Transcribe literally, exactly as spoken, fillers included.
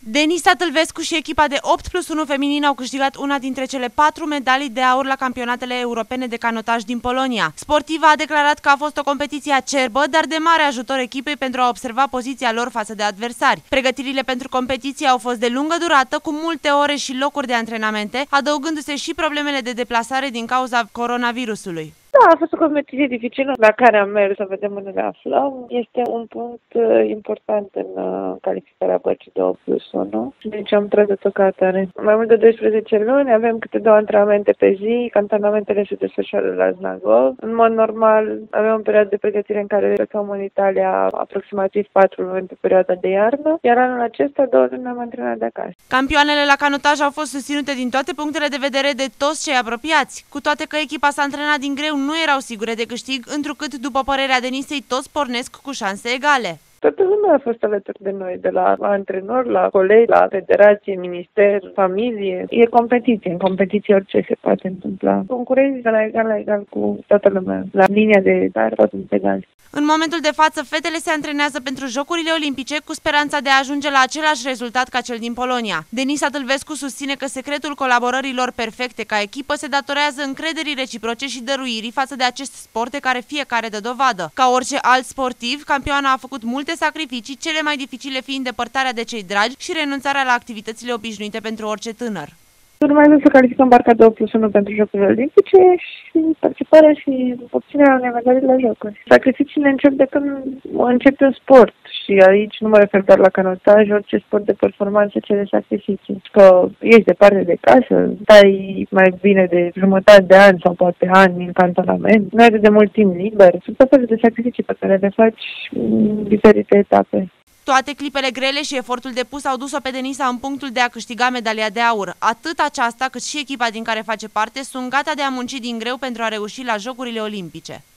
Denisa Tâlvescu și echipa de opt plus unu feminin au câștigat una dintre cele patru medalii de aur la campionatele europene de canotaj din Polonia. Sportiva a declarat că a fost o competiție acerbă, dar de mare ajutor echipei pentru a observa poziția lor față de adversari. Pregătirile pentru competiție au fost de lungă durată, cu multe ore și locuri de antrenamente, adăugându-se și problemele de deplasare din cauza coronavirusului. Da, a fost o competiție dificilă la care am mers să vedem unde ne aflăm. Este un punct uh, important în uh, calificarea bărcii de opt plus unu. Deci am tratat-o ca atare. Mai mult de doisprezece luni, avem câte două antrenamente pe zi, antrenamentele se desfășoară la Znagov. În mod normal, avem o perioadă de pregătire în care plecăm în Italia aproximativ patru luni pe perioada de iarnă, iar anul acesta două luni am antrenat de acasă. Campioanele la canotaj au fost susținute din toate punctele de vedere de toți cei apropiați, cu toate că echipa s-a antrenat din greu, nu erau sigure de câștig, întrucât, după părerea Denisei, toți pornesc cu șanse egale. Toată lumea a fost alături de noi, de la antrenori, la colegi, la federație, minister, familie. E competiție, în competiție orice se poate întâmpla. Concurezi de la egal la egal cu toată lumea, la linia de dar, toți sunt egali. În momentul de față, fetele se antrenează pentru Jocurile Olimpice cu speranța de a ajunge la același rezultat ca cel din Polonia. Denisa Tâlvescu susține că secretul colaborărilor perfecte ca echipă se datorează încrederii reciproce și dăruirii față de acest sport de care fiecare dă dovadă. Ca orice alt sportiv, campioana a făcut multe sacrificii, cele mai dificile fiind depărtarea de cei dragi și renunțarea la activitățile obișnuite pentru orice tânăr. Urmează să calificăm barca de opt plus unu pentru Jocurile Olimpice și participarea și obținerea unei medalii la Jocuri. Sacrificiile încep de când începi un sport și aici nu mă refer doar la canotaj, orice sport de performanță cere sacrificii. Că ești departe de casă, stai mai bine de jumătate de an sau poate ani în cantonament, nu ai de mult timp liber, sunt tot felul de sacrificii pe care le faci în diferite etape. Toate clipele grele și efortul depus au dus-o pe Denisa în punctul de a câștiga medalia de aur. Atât aceasta cât și echipa din care face parte sunt gata de a munci din greu pentru a reuși la Jocurile Olimpice.